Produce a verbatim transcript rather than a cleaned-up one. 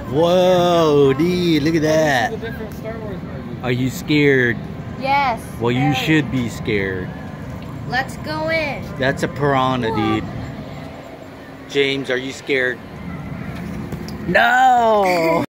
Whoa, dude, look at that. This is a different Star Wars movie. Are you scared? Yes. Well, you very. should be scared. Let's go in. That's a piranha, dude. James, are you scared? No!